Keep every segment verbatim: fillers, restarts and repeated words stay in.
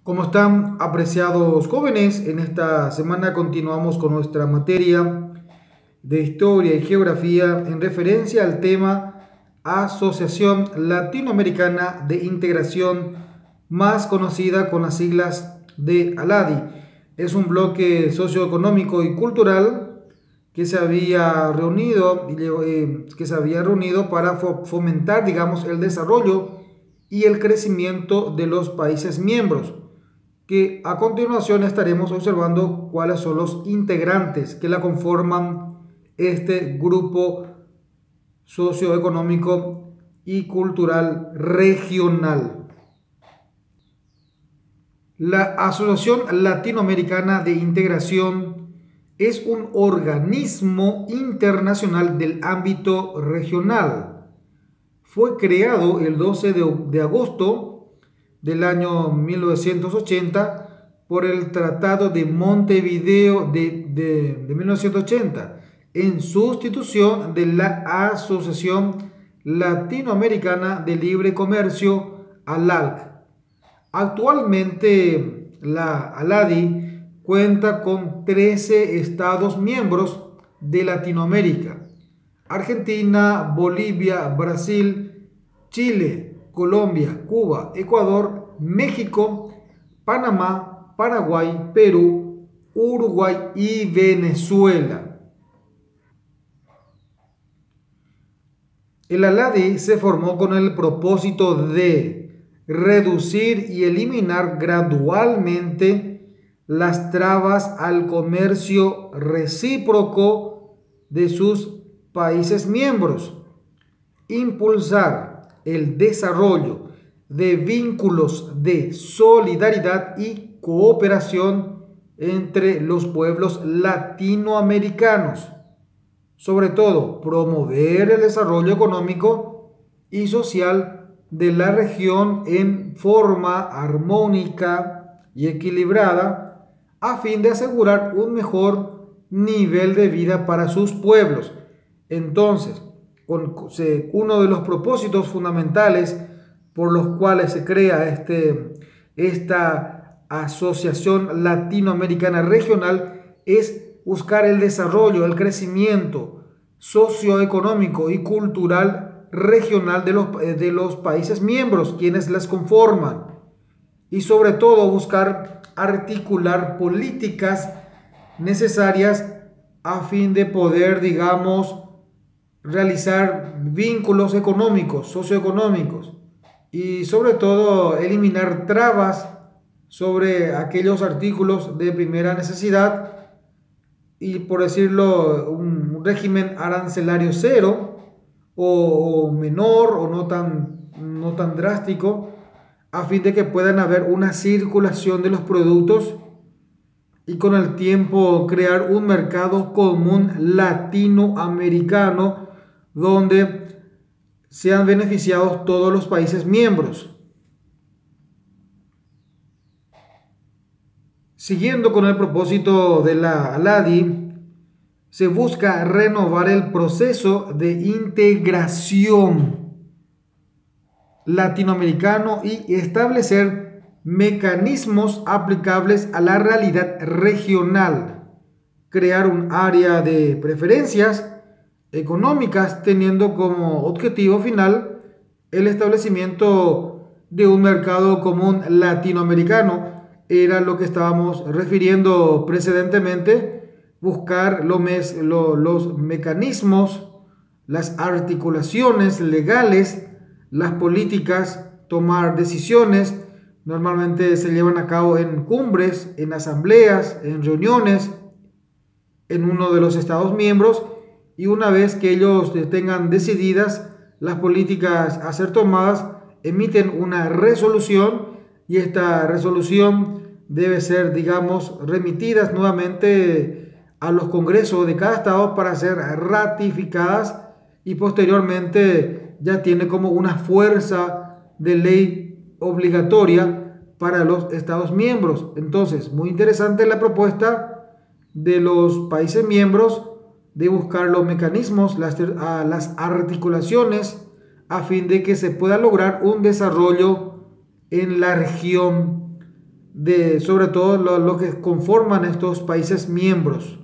¿Cómo están, apreciados jóvenes? En esta semana continuamos con nuestra materia de historia y geografía en referencia al tema Asociación Latinoamericana de Integración, más conocida con las siglas de ALADI. Es un bloque socioeconómico y cultural que se había reunido, eh, que se había reunido para fomentar, digamos, el desarrollo y el crecimiento de los países miembros, que a continuación estaremos observando cuáles son los integrantes que la conforman este grupo socioeconómico y cultural regional. La Asociación Latinoamericana de Integración es un organismo internacional del ámbito regional. Fue creado el doce de agosto del año mil novecientos ochenta por el Tratado de Montevideo de, de, de mil novecientos ochenta, en sustitución de la Asociación Latinoamericana de Libre Comercio, ALALC. Actualmente la ALADI cuenta con trece estados miembros de Latinoamérica: Argentina, Bolivia, Brasil, Chile, Colombia, Cuba, Ecuador, México, Panamá, Paraguay, Perú, Uruguay y Venezuela. El ALADI se formó con el propósito de reducir y eliminar gradualmente las trabas al comercio recíproco de sus países miembros, impulsar el desarrollo de vínculos de solidaridad y cooperación entre los pueblos latinoamericanos, sobre todo promover el desarrollo económico y social de la región en forma armónica y equilibrada, a fin de asegurar un mejor nivel de vida para sus pueblos. Entonces, uno de los propósitos fundamentales por los cuales se crea este, esta Asociación Latinoamericana Regional es buscar el desarrollo, el crecimiento socioeconómico y cultural regional de los, de los países miembros, quienes las conforman, y sobre todo buscar articular políticas necesarias a fin de poder, digamos, realizar vínculos económicos, socioeconómicos, y sobre todo eliminar trabas sobre aquellos artículos de primera necesidad y, por decirlo, un régimen arancelario cero o, o menor o no tan, no tan drástico, a fin de que puedan haber una circulación de los productos y con el tiempo crear un mercado común latinoamericano donde sean beneficiados todos los países miembros. Siguiendo con el propósito de la ALADI, se busca renovar el proceso de integración latinoamericano y establecer mecanismos aplicables a la realidad regional, crear un área de preferencias económicas teniendo como objetivo final el establecimiento de un mercado común latinoamericano. Era lo que estábamos refiriendo precedentemente: buscar lo mes, lo, los mecanismos, las articulaciones legales, las políticas, tomar decisiones. Normalmente se llevan a cabo en cumbres, en asambleas, en reuniones en uno de los estados miembros, y una vez que ellos tengan decididas las políticas a ser tomadas, emiten una resolución, y esta resolución debe ser, digamos, remitida nuevamente a los congresos de cada estado para ser ratificadas, y posteriormente ya tiene como una fuerza de ley obligatoria para los estados miembros. Entonces, muy interesante la propuesta de los países miembros de buscar los mecanismos, las, las articulaciones, a fin de que se pueda lograr un desarrollo en la región de sobre todo lo, lo que conforman estos países miembros.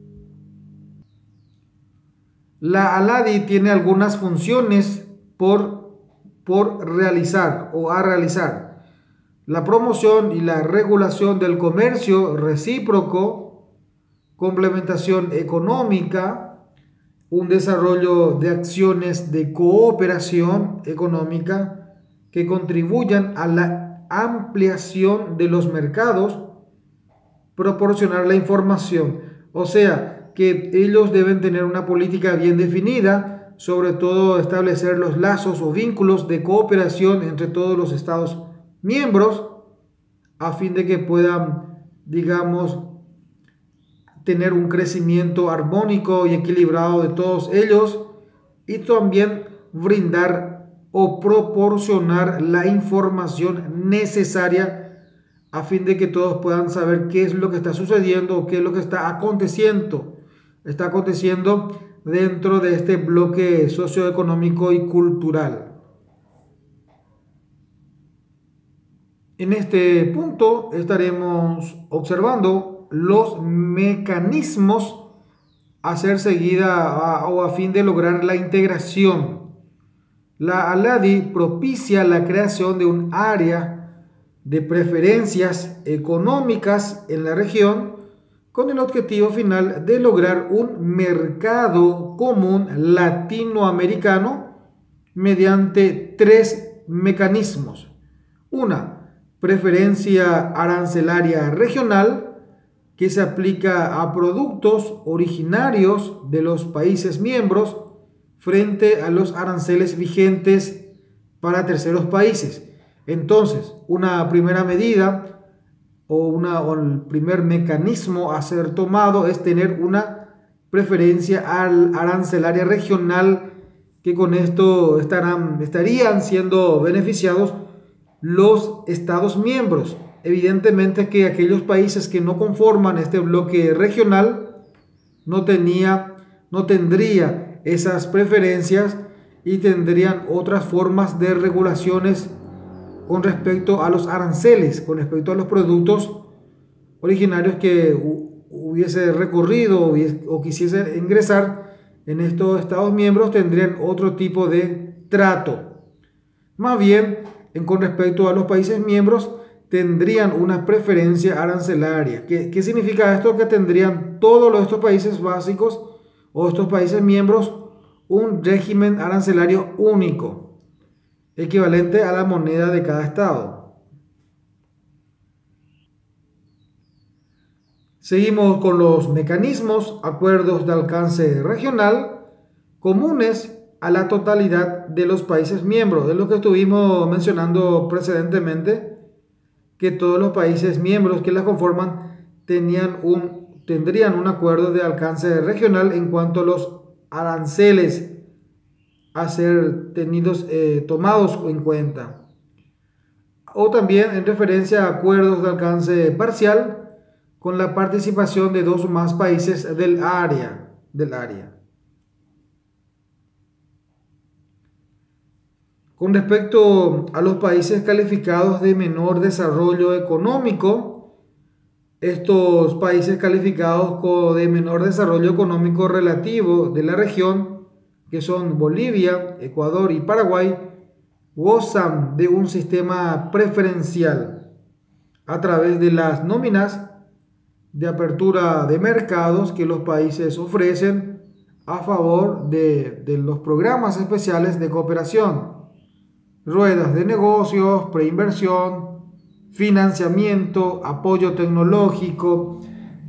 La ALADI tiene algunas funciones por, por realizar o a realizar: la promoción y la regulación del comercio recíproco, complementación económica, un desarrollo de acciones de cooperación económica que contribuyan a la ampliación de los mercados, proporcionar la información. O sea, que ellos deben tener una política bien definida, sobre todo establecer los lazos o vínculos de cooperación entre todos los Estados miembros, a fin de que puedan, digamos, tener un crecimiento armónico y equilibrado de todos ellos, y también brindar o proporcionar la información necesaria a fin de que todos puedan saber qué es lo que está sucediendo o qué es lo que está aconteciendo, está aconteciendo dentro de este bloque socioeconómico y cultural. En este punto estaremos observando los mecanismos a ser seguida a, o a fin de lograr la integración. La ALADI propicia la creación de un área de preferencias económicas en la región con el objetivo final de lograr un mercado común latinoamericano mediante tres mecanismos. Una, preferencia arancelaria regional, que se aplica a productos originarios de los países miembros frente a los aranceles vigentes para terceros países. Entonces, una primera medida o, una, o el primer mecanismo a ser tomado es tener una preferencia arancelaria regional, que con esto estarán, estarían siendo beneficiados los Estados miembros. Evidentemente que aquellos países que no conforman este bloque regional no, tenía, no tendría esas preferencias y tendrían otras formas de regulaciones con respecto a los aranceles, con respecto a los productos originarios que hubiese recurrido o quisiese ingresar en estos Estados miembros, tendrían otro tipo de trato. Más bien, en, con respecto a los países miembros, tendrían una preferencia arancelaria. ¿Qué, qué significa esto? Que tendrían todos los, estos países básicos o estos países miembros un régimen arancelario único, equivalente a la moneda de cada estado. Seguimos con los mecanismos, acuerdos de alcance regional comunes a la totalidad de los países miembros, de lo que estuvimos mencionando precedentemente, que todos los países miembros que la conforman tenían un, tendrían un acuerdo de alcance regional en cuanto a los aranceles a ser tenidos, eh, tomados en cuenta, o también en referencia a acuerdos de alcance parcial con la participación de dos o más países del área, del área. Con respecto a los países calificados de menor desarrollo económico, estos países calificados de menor desarrollo económico relativo de la región, que son Bolivia, Ecuador y Paraguay, gozan de un sistema preferencial a través de las nóminas de apertura de mercados que los países ofrecen a favor de, de los programas especiales de cooperación, ruedas de negocios, preinversión, financiamiento, apoyo tecnológico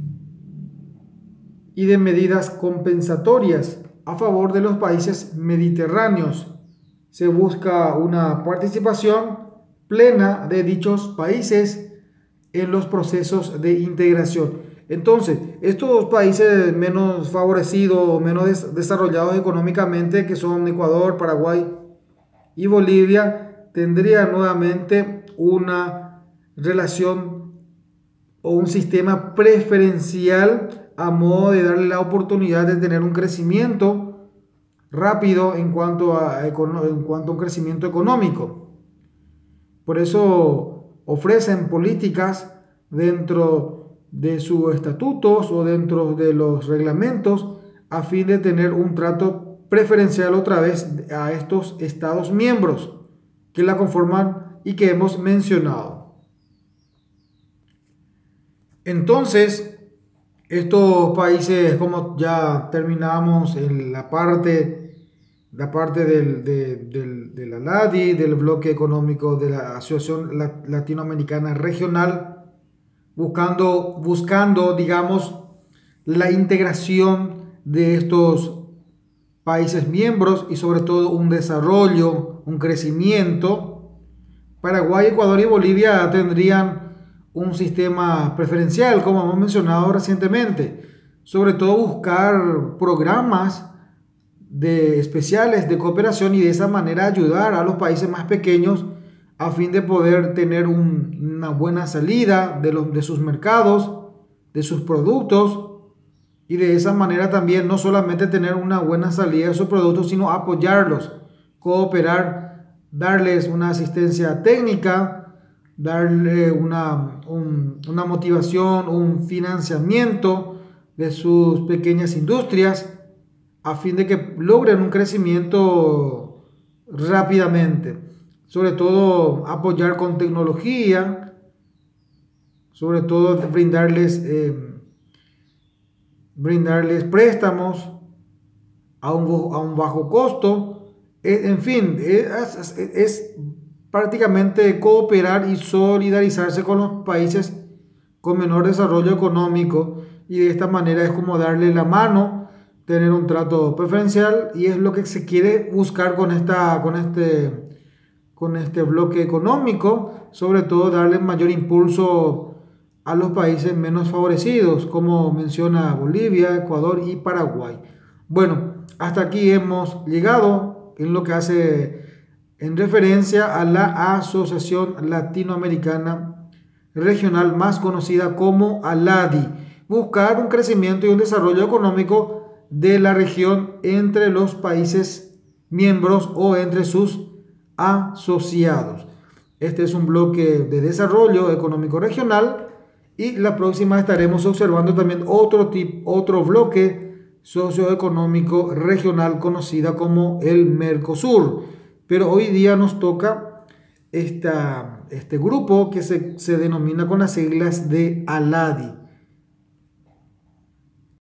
y de medidas compensatorias a favor de los países mediterráneos. Se busca una participación plena de dichos países en los procesos de integración. Entonces, estos países menos favorecidos o menos des desarrollados económicamente, que son Ecuador, Paraguay y Bolivia, tendrían nuevamente una relación o un sistema preferencial a modo de darle la oportunidad de tener un crecimiento rápido en cuanto a, en cuanto a un crecimiento económico. Por eso ofrecen políticas dentro de sus estatutos o dentro de los reglamentos a fin de tener un trato preferencial otra vez a estos estados miembros que la conforman y que hemos mencionado. Entonces, estos países, como ya terminamos en la parte, la parte del, de, del, de la LADI, del bloque económico de la Asociación Latinoamericana Regional, buscando, buscando, digamos, la integración de estos países miembros y sobre todo un desarrollo, un crecimiento. Paraguay, Ecuador y Bolivia tendrían un sistema preferencial, como hemos mencionado recientemente, sobre todo buscar programas de especiales de cooperación y de esa manera ayudar a los países más pequeños a fin de poder tener un, una buena salida de, los, de sus mercados, de sus productos, y de esa manera también no solamente tener una buena salida de sus productos, sino apoyarlos, cooperar, darles una asistencia técnica, darle una, un, una motivación, un financiamiento de sus pequeñas industrias a fin de que logren un crecimiento rápidamente. Sobre todo apoyar con tecnología, sobre todo brindarles, eh, brindarles préstamos a un, a un bajo costo. En fin, es, es, es prácticamente cooperar y solidarizarse con los países con menor desarrollo económico, y de esta manera es como darle la mano, tener un trato preferencial, y es lo que se quiere buscar con, esta, con, este, con este bloque económico, sobre todo darle mayor impulso a los países menos favorecidos, como menciona Bolivia, Ecuador y Paraguay. Bueno, hasta aquí hemos llegado en lo que hace en referencia a la Asociación Latinoamericana Regional, más conocida como ALADI. Buscar un crecimiento y un desarrollo económico de la región entre los países miembros o entre sus asociados. Este es un bloque de desarrollo económico regional, y la próxima estaremos observando también otro, tipo, otro bloque socioeconómico regional conocida como el Mercosur. Pero hoy día nos toca esta, este grupo que se, se denomina con las siglas de ALADI.